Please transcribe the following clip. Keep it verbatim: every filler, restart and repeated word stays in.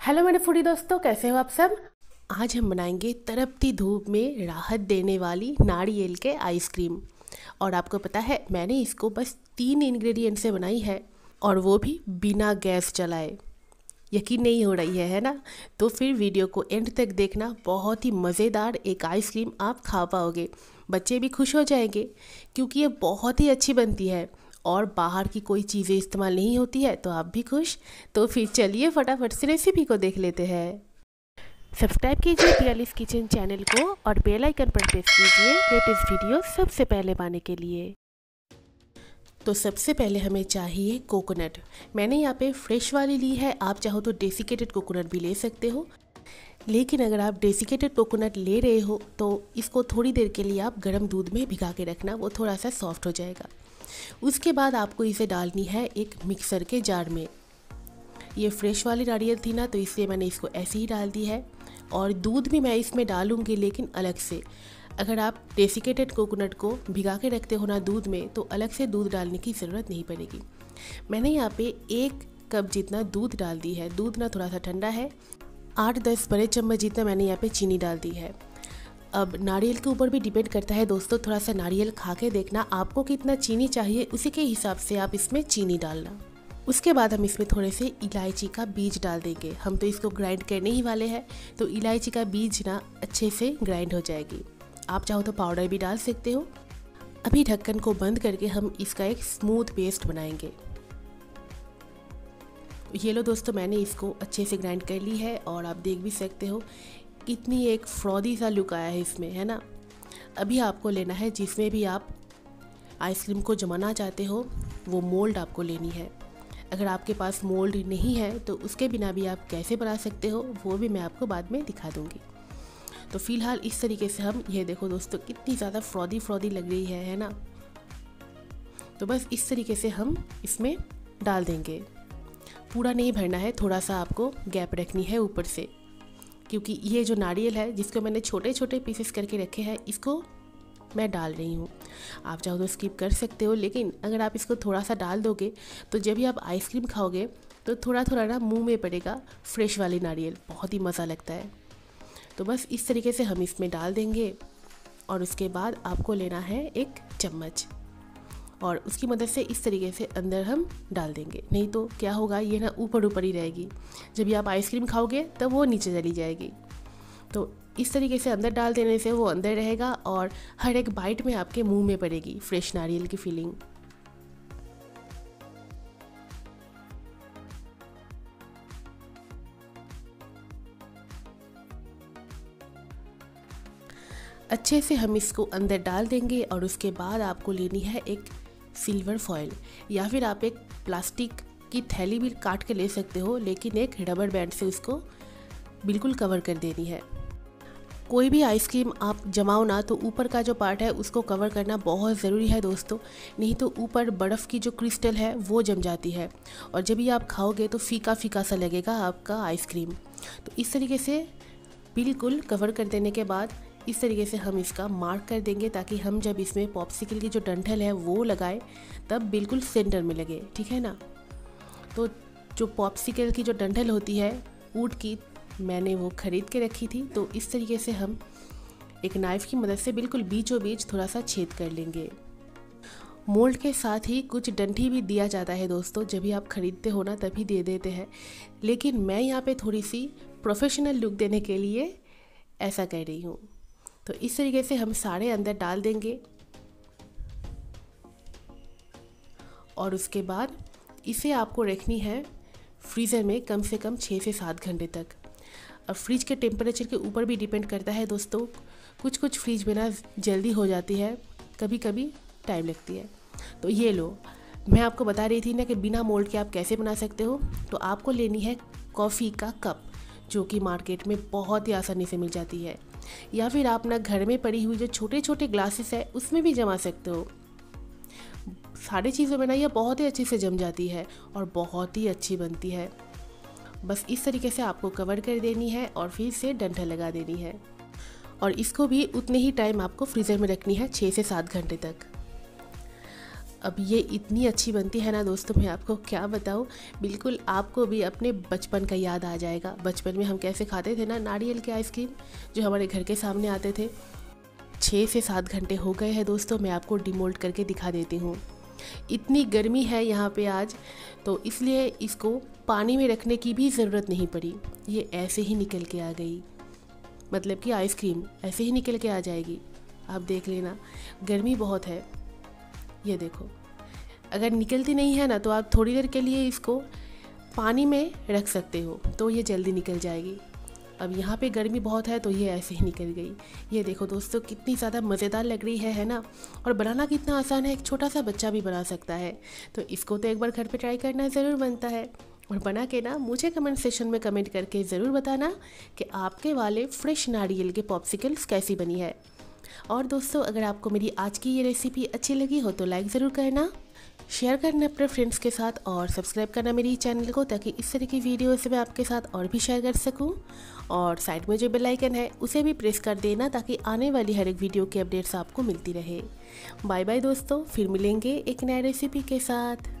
Hello मेरे foodie दोस्तों, कैसे हो आप सब। आज हम बनाएंगे तड़पती धूप में राहत देने वाली नारियल के आइसक्रीम। और आपको पता है मैंने इसको बस तीन इंग्रेडिएंट से बनाई है, और वो भी बिना गैस जलाए। यकीन नहीं हो रही है है ना। तो फिर वीडियो को एंड तक देखना, बहुत ही मज़ेदार एक आइसक्रीम आप खा पाओगे। बच्चे भी खुश हो जाएंगे क्योंकि ये बहुत ही अच्छी बनती है और बाहर की कोई चीज़ें इस्तेमाल नहीं होती है, तो आप भी खुश। तो फिर चलिए फटाफट से रेसिपी को देख लेते हैं। सब्सक्राइब कीजिए पियालीस किचन चैनल को और बेल आइकन पर प्रेस कीजिए लेटेस्ट वीडियो सबसे पहले पाने के लिए। तो सबसे पहले हमें चाहिए कोकोनट। मैंने यहाँ पे फ्रेश वाली ली है, आप चाहो तो डेसिकेटेड कोकोनट भी ले सकते हो। लेकिन अगर आप डेसिकेटेड कोकोनट ले रहे हो तो इसको थोड़ी देर के लिए आप गर्म दूध में भिगा के रखना, वो थोड़ा सा सॉफ्ट हो जाएगा। उसके बाद आपको इसे डालनी है एक मिक्सर के जार में। ये फ्रेश वाली नारियल थी ना, तो इसलिए मैंने इसको ऐसे ही डाल दी है। और दूध भी मैं इसमें डालूंगी, लेकिन अलग से। अगर आप डेसिकेटेड कोकोनट को भिगा के रखते हो ना दूध में, तो अलग से दूध डालने की ज़रूरत नहीं पड़ेगी। मैंने यहाँ पे एक कप जितना दूध डाल दी है। दूध ना थोड़ा सा ठंडा है। आठ दस बड़े चम्मच जितना मैंने यहाँ पे चीनी डाल दी है। अब नारियल के ऊपर भी डिपेंड करता है दोस्तों, थोड़ा सा नारियल खा के देखना, आपको कितना चीनी चाहिए उसी के हिसाब से आप इसमें चीनी डालना। उसके बाद हम इसमें थोड़े से इलायची का बीज डाल देंगे। हम तो इसको ग्राइंड करने ही वाले हैं, तो इलायची का बीज ना अच्छे से ग्राइंड हो जाएगी। आप चाहो तो पाउडर भी डाल सकते हो। अभी ढक्कन को बंद करके हम इसका एक स्मूथ पेस्ट बनाएंगे। ये लो दोस्तों, मैंने इसको अच्छे से ग्राइंड कर ली है और आप देख भी सकते हो कितनी एक फ्रॉदी सा लुक आया है इसमें, है ना। अभी आपको लेना है, जिसमें भी आप आइसक्रीम को जमाना चाहते हो वो मोल्ड आपको लेनी है। अगर आपके पास मोल्ड नहीं है तो उसके बिना भी आप कैसे बना सकते हो वो भी मैं आपको बाद में दिखा दूँगी। तो फिलहाल इस तरीके से हम, ये देखो दोस्तों कितनी ज़्यादा फ्रॉदी फ्रॉदी लग रही है है ना। तो बस इस तरीके से हम इसमें डाल देंगे। पूरा नहीं भरना है, थोड़ा सा आपको गैप रखनी है ऊपर से, क्योंकि ये जो नारियल है जिसको मैंने छोटे छोटे पीसेस करके रखे हैं, इसको मैं डाल रही हूँ। आप चाहो तो स्किप कर सकते हो, लेकिन अगर आप इसको थोड़ा सा डाल दोगे तो जब भी आप आइसक्रीम खाओगे तो थोड़ा थोड़ा ना मुंह में पड़ेगा फ्रेश वाली नारियल, बहुत ही मज़ा लगता है। तो बस इस तरीके से हम इसमें डाल देंगे। और उसके बाद आपको लेना है एक चम्मच, और उसकी मदद से इस तरीके से अंदर हम डाल देंगे। नहीं तो क्या होगा, ये ना ऊपर ऊपर ही रहेगी, जब भी आप आइसक्रीम खाओगे तब वो नीचे चली जाएगी। तो इस तरीके से अंदर डाल देने से वो अंदर रहेगा और हर एक बाइट में आपके मुंह में पड़ेगी फ्रेश नारियल की फीलिंग। अच्छे से हम इसको अंदर डाल देंगे। और उसके बाद आपको लेनी है एक सिल्वर फॉयल, या फिर आप एक प्लास्टिक की थैली भी काट के ले सकते हो, लेकिन एक रबर बैंड से उसको बिल्कुल कवर कर देनी है। कोई भी आइसक्रीम आप जमाओ ना, तो ऊपर का जो पार्ट है उसको कवर करना बहुत ज़रूरी है दोस्तों, नहीं तो ऊपर बर्फ़ की जो क्रिस्टल है वो जम जाती है और जब भी आप खाओगे तो फीका फीका सा लगेगा आपका आइसक्रीम। तो इस तरीके से बिल्कुल कवर कर देने के बाद इस तरीके से हम इसका मार्क कर देंगे, ताकि हम जब इसमें पॉप्सिकल की जो डंठल है वो लगाए तब बिल्कुल सेंटर में लगे, ठीक है ना। तो जो पॉप्सिकल की जो डंठल होती है वुड की, मैंने वो ख़रीद के रखी थी। तो इस तरीके से हम एक नाइफ़ की मदद से बिल्कुल बीचों बीच थोड़ा सा छेद कर लेंगे। मोल्ड के साथ ही कुछ डंठी भी दिया जाता है दोस्तों, जब भी आप ख़रीदते हो ना तभी दे देते हैं, लेकिन मैं यहाँ पे थोड़ी सी प्रोफेशनल लुक देने के लिए ऐसा कर रही हूँ। तो इस तरीके से हम सारे अंदर डाल देंगे और उसके बाद इसे आपको रखनी है फ्रीज़र में कम से कम छः से सात घंटे तक। अब फ्रिज के टेम्परेचर के ऊपर भी डिपेंड करता है दोस्तों, कुछ कुछ फ्रिज में ना जल्दी हो जाती है, कभी कभी टाइम लगती है। तो ये लो, मैं आपको बता रही थी ना कि बिना मोल्ड के आप कैसे बना सकते हो। तो आपको लेनी है कॉफ़ी का कप, जो कि मार्केट में बहुत ही आसानी से मिल जाती है, या फिर आप ना घर में पड़ी हुई जो छोटे छोटे ग्लासेस है उसमें भी जमा सकते हो। सारी चीज़ें बनाइए, बहुत ही अच्छे से जम जाती है और बहुत ही अच्छी बनती है। बस इस तरीके से आपको कवर कर देनी है और फिर से डंठल लगा देनी है, और इसको भी उतने ही टाइम आपको फ्रीज़र में रखनी है, छः से सात घंटे तक। अब ये इतनी अच्छी बनती है ना दोस्तों, मैं आपको क्या बताऊँ, बिल्कुल आपको भी अपने बचपन का याद आ जाएगा। बचपन में हम कैसे खाते थे ना नारियल के आइसक्रीम, जो हमारे घर के सामने आते थे। छः से सात घंटे हो गए हैं दोस्तों, मैं आपको डिमोल्ड करके दिखा देती हूँ। इतनी गर्मी है यहाँ पे आज, तो इसलिए इसको पानी में रखने की भी ज़रूरत नहीं पड़ी। ये ऐसे ही निकल के आ गई, मतलब कि आइसक्रीम ऐसे ही निकल के आ जाएगी। आप देख लेना, गर्मी बहुत है। ये देखो, अगर निकलती नहीं है ना तो आप थोड़ी देर के लिए इसको पानी में रख सकते हो, तो ये जल्दी निकल जाएगी। अब यहाँ पे गर्मी बहुत है तो ये ऐसे ही निकल गई। ये देखो दोस्तों, कितनी ज़्यादा मज़ेदार लग रही है है ना। और बनाना कितना आसान है, एक छोटा सा बच्चा भी बना सकता है। तो इसको तो एक बार घर पे ट्राई करना ज़रूर बनता है। और बना के ना मुझे कमेंट सेक्शन में कमेंट करके ज़रूर बताना कि आपके वाले फ्रेश नारियल के पॉप्सिकल्स कैसी बनी है। और दोस्तों, अगर आपको मेरी आज की ये रेसिपी अच्छी लगी हो तो लाइक ज़रूर करना, शेयर करना अपने फ्रेंड्स के साथ और सब्सक्राइब करना मेरी चैनल को, ताकि इस तरह की वीडियो से मैं आपके साथ और भी शेयर कर सकूं। और साइड में जो बेल आइकन है उसे भी प्रेस कर देना, ताकि आने वाली हर एक वीडियो की अपडेट्स आपको मिलती रहे। बाय बाय दोस्तों, फिर मिलेंगे एक नई रेसिपी के साथ।